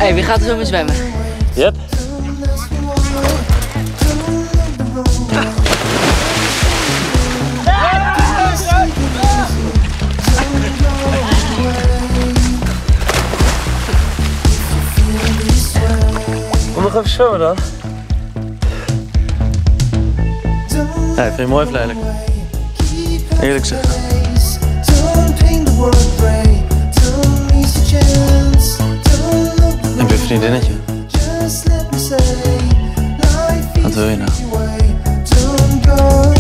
Hey, wie gaat er zo mee zwemmen? Yep. Kom nog even zwemmen dan. Hey, vind je mooi of lelijk? Eerlijk zeggen. Heb je een vriendinnetje? Wat wil je nou?